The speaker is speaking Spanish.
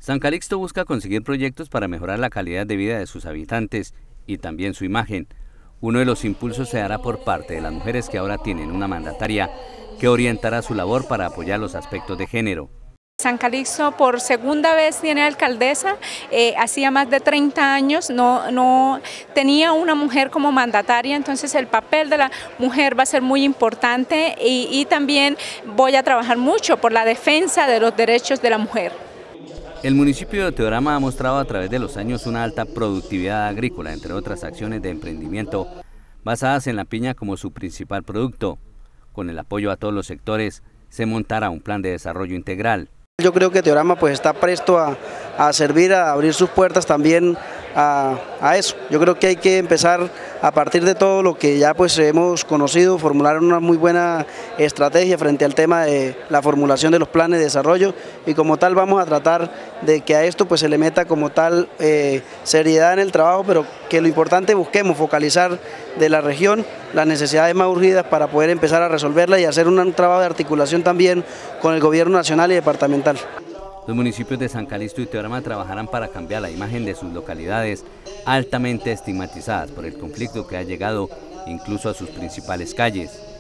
San Calixto busca conseguir proyectos para mejorar la calidad de vida de sus habitantes y también su imagen. Uno de los impulsos se hará por parte de las mujeres que ahora tienen una mandataria que orientará su labor para apoyar los aspectos de género. San Calixto por segunda vez tiene alcaldesa, hacía más de 30 años no tenía una mujer como mandataria, entonces el papel de la mujer va a ser muy importante y también voy a trabajar mucho por la defensa de los derechos de la mujer. El municipio de Teorama ha mostrado a través de los años una alta productividad agrícola, entre otras acciones de emprendimiento basadas en la piña como su principal producto. Con el apoyo a todos los sectores, se montará un plan de desarrollo integral. Yo creo que Teorama pues está presto a servir, a abrir sus puertas también a eso. Yo creo que hay que empezar a partir de todo lo que ya pues hemos conocido, formular una muy buena estrategia frente al tema de la formulación de los planes de desarrollo y como tal vamos a tratar de que a esto pues se le meta como tal seriedad en el trabajo, pero que lo importante busquemos focalizar de la región las necesidades más urgidas para poder empezar a resolverlas y hacer un trabajo de articulación también con el gobierno nacional y departamental. Los municipios de San Calixto y Teorama trabajarán para cambiar la imagen de sus localidades altamente estigmatizadas por el conflicto que ha llegado incluso a sus principales calles.